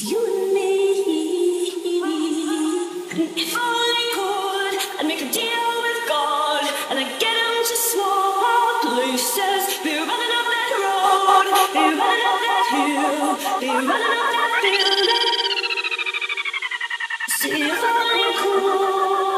you and me. If I could, I'd make a deal with God, and I'd get him to swap places. Be running up that road, be running up that hill, be running up that building. See if I could.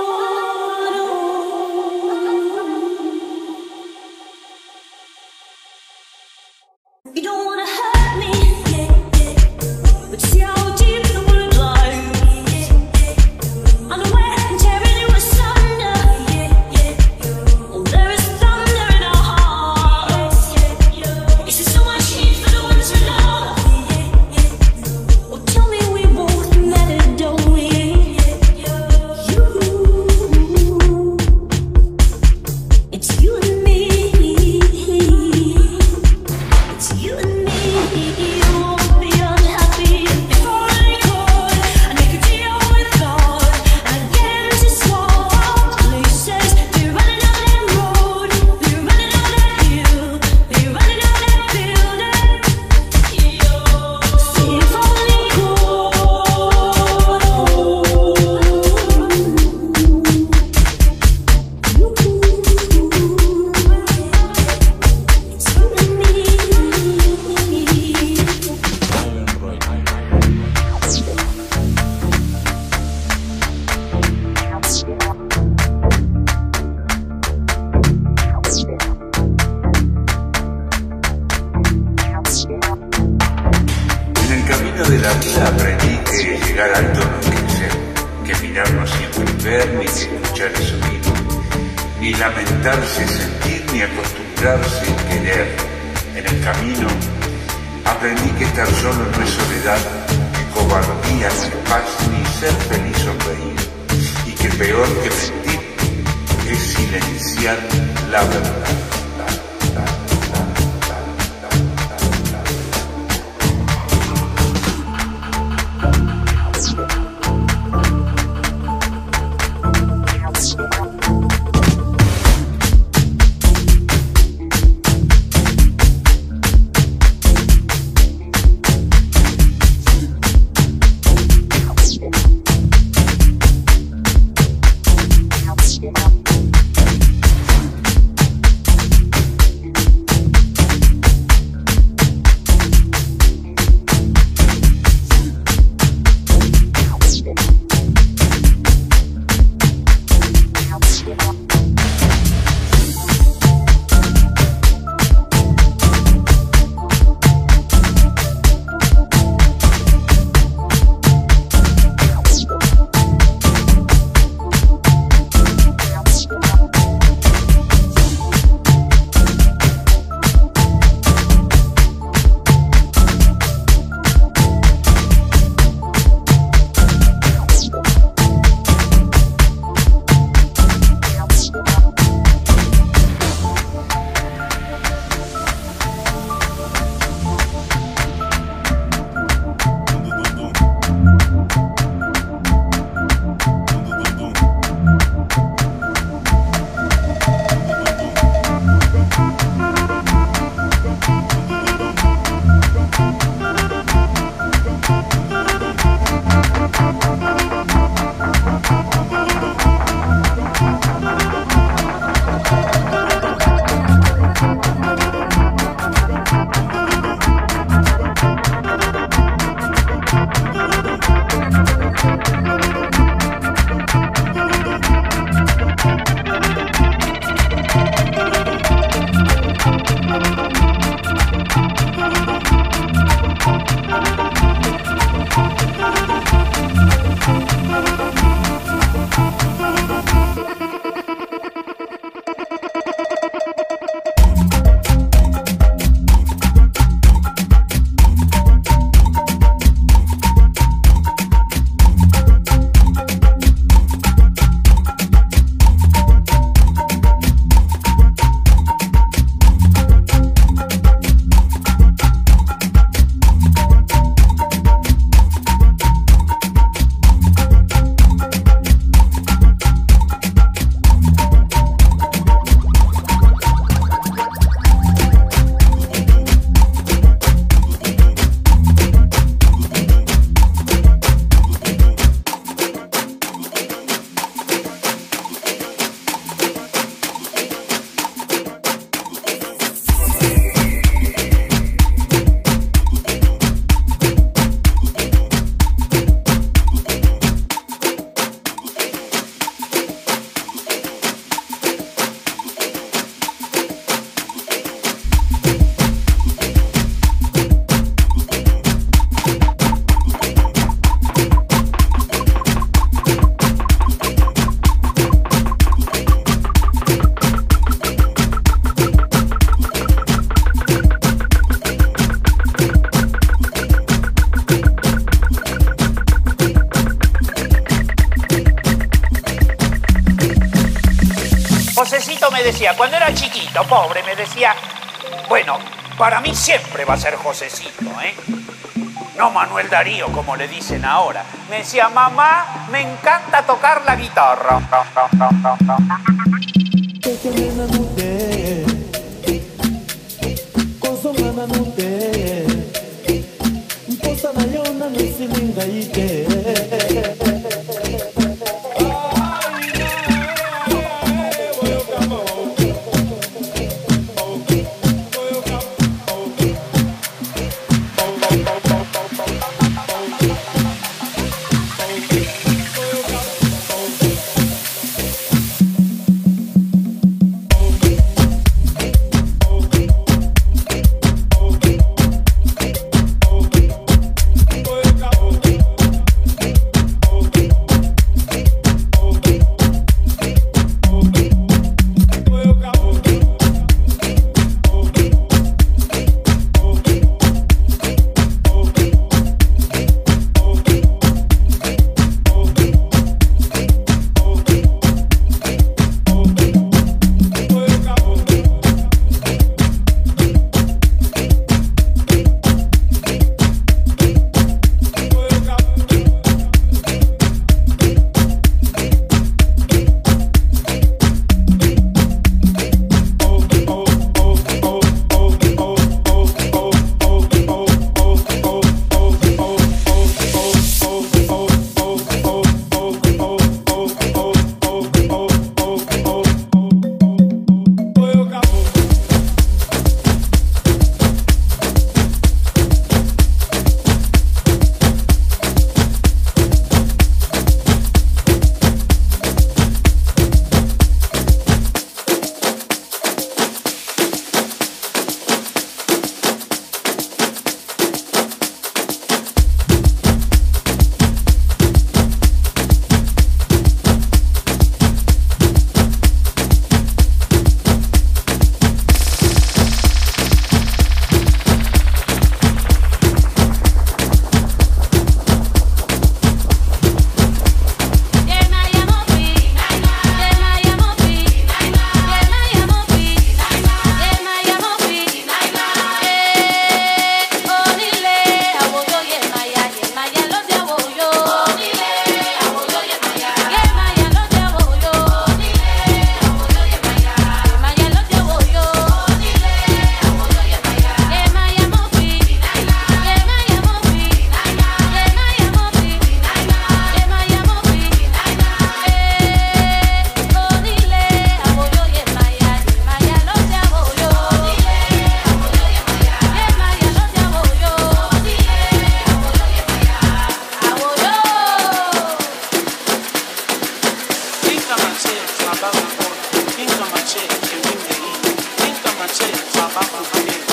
You don't wanna hurt me, but you see how deep the wood lies. Unaware and tearing you asunder. Oh, there is thunder in our hearts. Is there so much heat for the ones we love? Oh, tell me we both matter, don't we? It's you and me. It's you and me. You won't be unhappy. If I could, I'd make a deal with God, and I'd get him to swap places. Be running down that road, be running down that hill, be running down that building. See if only En el camino de la vida aprendí que llegar alto no es crecer, que mirar no siempre es ver, ni que escuchar es oír, ni lamentarse es sentir, ni acostumbrarse es querer. En el camino aprendí que estar solo no es soledad, que cobardía no es paz, ni ser feliz sonreír, y que peor que mentir es silenciar la verdad. decía, cuando era chiquito, pobre, me decía, bueno, para mí siempre va a ser Josecito, ¿eh? No Manuel Darío, como le dicen ahora. Me decía, mamá, me encanta tocar la guitarra.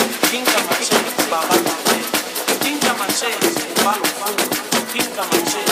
Tinta maché, palo, tinta maché.